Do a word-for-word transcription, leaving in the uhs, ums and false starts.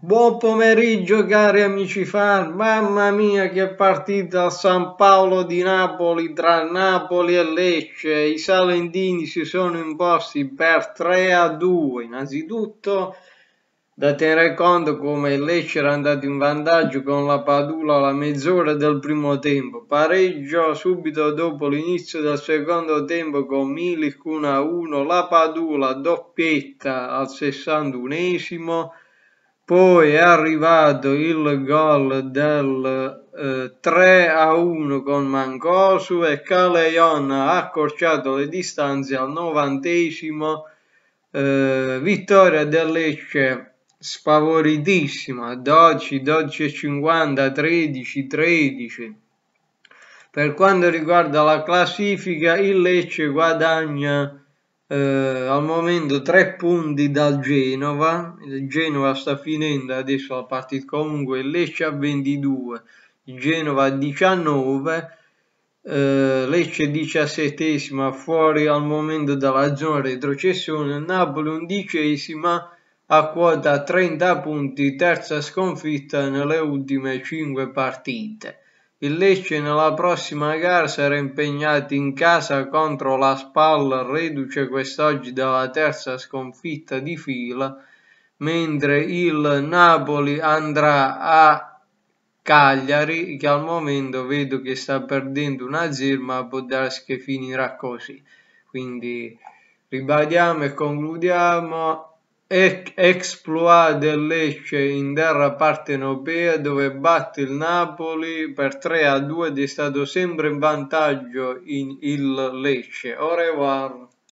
Buon pomeriggio cari amici fan, mamma mia che partita a San Paolo di Napoli tra Napoli e Lecce, i salentini si sono imposti per tre a due, innanzitutto da tenere conto come il Lecce era andato in vantaggio con la Padula alla mezz'ora del primo tempo, pareggio subito dopo l'inizio del secondo tempo con Milik uno a uno, la Padula doppietta al sessantunesimo. Poi è arrivato il gol del eh, tre a uno con Mancosu e Calejon ha accorciato le distanze al novantesimo. Eh, vittoria del Lecce sfavoritissima, dodici, dodici e cinquanta, tredici, tredici. Per quanto riguarda la classifica, il Lecce guadagna eh, al momento tre punti dal Genova. Il Genova sta finendo adesso la partita, comunque il Lecce a ventidue, il Genova a diciannove, eh, Lecce diciassettesima fuori al momento dalla zona retrocessione, Napoli undicesima a quota trenta punti, terza sconfitta nelle ultime cinque partite. Il Lecce nella prossima gara sarà impegnato in casa contro la Spal, reduce quest'oggi dalla terza sconfitta di fila, mentre il Napoli andrà a Cagliari, che al momento vedo che sta perdendo uno a zero, ma può darsi che finirà così. Quindi ribadiamo e concludiamo. Exploit del Lecce in terra partenopea dove batte il Napoli per tre a due ed è stato sempre in vantaggio in il Lecce. Au revoir.